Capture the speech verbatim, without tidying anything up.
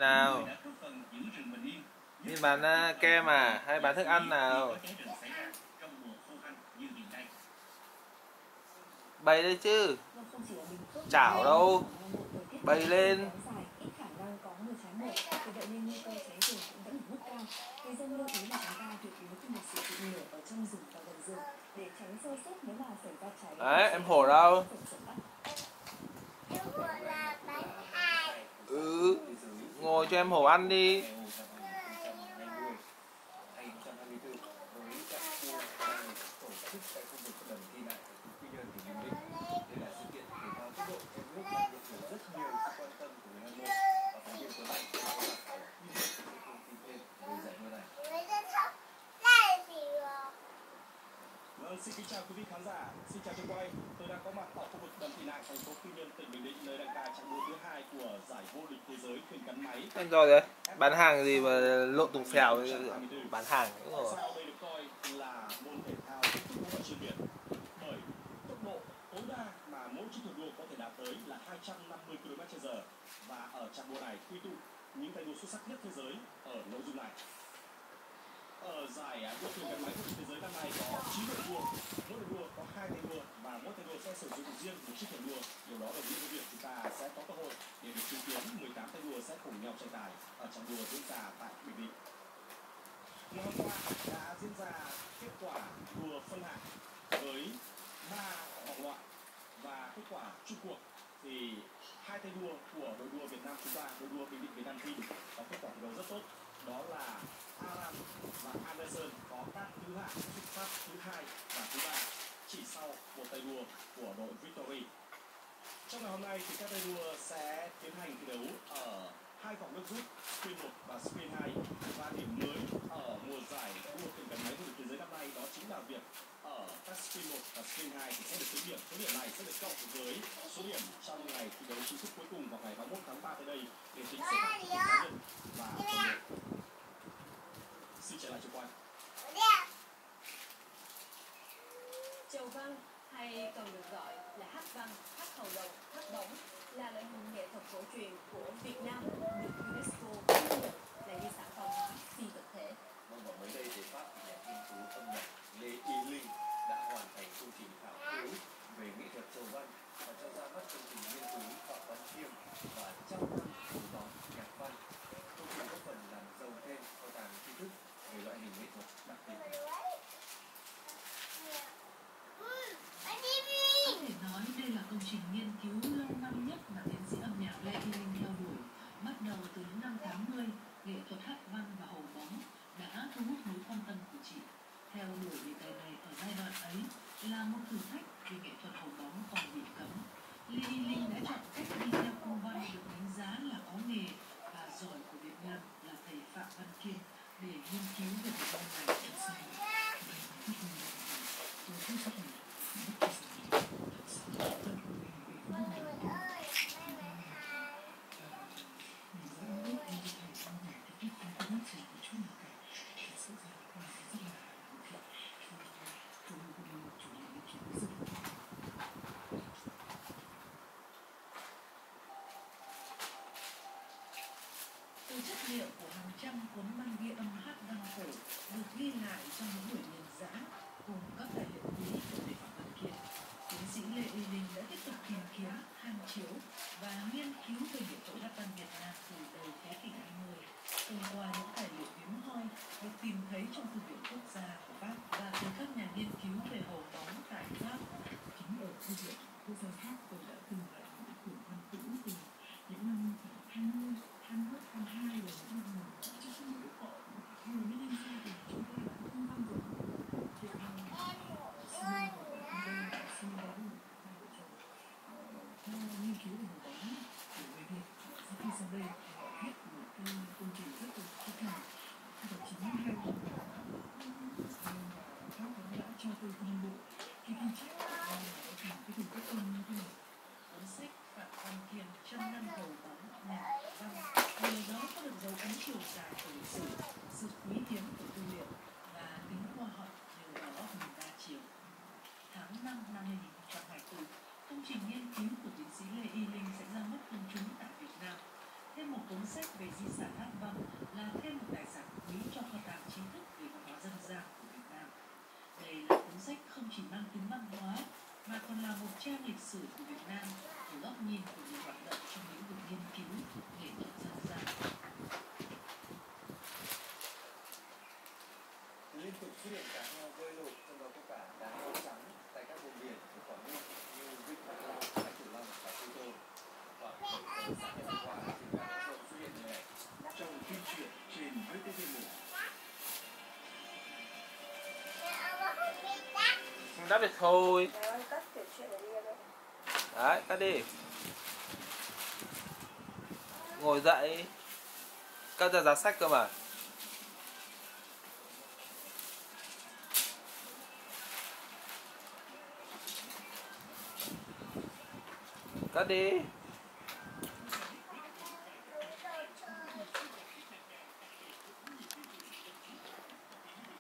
Nào, đi bán uh, kem à, hay bán thức ăn nào? Bày đây chứ, chảo đâu, bày lên. Đấy, em hổ đâu? Ừ, ngồi cho em hổ ăn đi. Xin kính chào quý vị khán giả, xin chào trường quay. Tôi đang có mặt ở khu vực đầm Thị Nại, thành phố Quy Nhơn, tỉnh Bình Định, nơi đăng cai trận đua thứ hai của giải vô địch thế giới thuyền gắn máy. Em rồi đấy, bán hàng gì mà lộn tùng phèo, bán hàng đúng rồi. Sao đây được coi là môn thể thao rất chuyên biệt, bởi tốc độ tối đa mà mỗi chiếc thuyền đua có thể đạt tới là hai trăm năm mươi ki lô mét trên giờ, và ở trận đua này quy tụ những tay đua xuất sắc nhất thế giới ở nội dung này. Ở giải đua thuyền gắn máy vô địch thế giới năm nay có chín đội đua, mỗi đội đua có hai tay đua và mỗi tay đua sẽ sử dụng riêng một chiếc thuyền đua. Điều đó đồng nghĩa với việc chúng ta sẽ có cơ hội để được chứng kiến mười tám tay đua sẽ cùng nhau tranh tài ở trận đua diễn ra tại Bình Định. Ngày hôm qua đã diễn ra kết quả đua phân hạng với ba vòng loại, và kết quả chung cuộc thì hai tay đua của đội đua Việt Nam chúng ta, đội đua Bình Định Việt Nam Team có kết quả thi đấu rất tốt. Đó là Aram và Anderson có các thứ hạng xuất sắc thứ hai và thứ ba, chỉ sau một tay đua của đội Victory. Trong ngày hôm nay thì các tay đua sẽ tiến hành thi đấu ở hai vòng nước rút, Sprint một và Sprint hai, và điểm mới ở mùa giải đua thuyền gắn máy vô địch thế giới năm nay đó chính là việc ở các Sprint một và Sprint hai thì sẽ được tính điểm. Số điểm này sẽ được cộng với số điểm trong ngày thi đấu chính thức cuối cùng vào ngày ba mươi mốt tháng ba tới đây để tính xếp hạng cá nhân và tổng điểm. Xin trở lại trường quay. Chầu văn hay còn được gọi là hát văn, hát hầu đồng, hát bổng là loại hình nghệ thuật cổ truyền của Việt Nam được UNESCO công nhận là di sản văn hóa phi vật thể. Vâng, và mới đây thì Pháp nhà nghiên cứu âm nhạc Lê Y Linh đã hoàn thành công trình khảo cứu về nghệ thuật chầu văn và cho ra mắt công trình nghiên cứu Phạm Văn Khiêm và trăm năm cổ bóng nhạc văn. Công trình góp phần làm giàu thêm kho tàng tri thức về loại hình nghệ thuật đặc biệt này. Có thể nói đây là công trình nghiên cứu lâu năm nhất mà tiến sĩ âm nhạc Lê Y Linh theo đuổi. Bắt đầu từ những năm tám mươi, nghệ thuật hát văn và hầu bóng đã thu hút mối quan tâm của chị. Theo đuổi đề tài này ở giai đoạn ấy là một thử thách vì nghệ thuật hầu bóng còn bị cấm. Lê Y Linh đã chọn cách đi theo công văn được đánh giá là có nghề và giỏi của Việt Nam là thầy Phạm Văn Khiêm để nghiên cứu về bộ môn này trong sau. Từ chất liệu của hàng trăm cuốn băng ghi âm hát văn cổ được ghi lại trong những buổi điền giã cùng các tài liệu quý của thầy Phạm Văn Khiêm, tiến sĩ Lê Y Linh đã tiếp tục tìm kiếm, tham chiếu và nghiên cứu về nghệ thuật hát văn Việt Nam từ đầu thế kỷ hai mươi. Thông qua những tài liệu hiếm hoi được tìm thấy trong thư viện quốc gia của Pháp và từ các nhà nghiên cứu về hầu bóng tại Pháp. Chính ở thư viện quốc gia Pháp tôi đã từng lại những quyển văn cũ từ những năm hai mươi, hai mươi mốt, hai mươi hai là những năm mà cho xin lỗi họ người mới lên xe thì chúng tôi đã không văn rồi. Thì xin lỗi họ xin lỗi hai vợ chồng theo nghiên cứu về hầu bóng của người Việt. Sau khi sang đây họ viết một cái công trình rất là phức tạp. Và chính hai vợ chồng Pháp đã cho tôi công bộ cái ghi chép và nó thành cái hình thức âm như thế này. Cuốn sách Phạm Văn Khiêm trăm năm hầu bóng nhạc văn, nhờ đó có được dấu ấn chiều dài của lịch sử, sự quý hiếm của tư liệu và tính khoa học nhờ đó mình đa chiều. Tháng năm năm hai nghìn không trăm hai mươi tư, công trình nghiên cứu của tiến sĩ Lê Y Linh sẽ ra mắt công chúng tại Việt Nam. Thêm một cuốn sách về di sản trang lịch sử của Việt Nam, từ góc nhìn của người hoạt động trong lĩnh vực nghiên cứu nghệ thuật dân gian. Liên tục xuất hiện cá heo bơi lội, trong đó có cả cá heo trắng tại các vùng biển của Quảng Ninh như Vịnh Hạ Long, Bãi Tử Long và Cô Tô. Khoảng bảy giờ sáng ngày hôm qua, trên các hoạt động xuất hiện như này. Trong phim truyện trên vê tê vê một. Đắp được thôi. Mẹ ơi, cắt tiểu chuyện này đi em ơi. Đấy, cắt đi. Ngồi dậy. Cắt ra giá sách cơ mà. Cắt đi.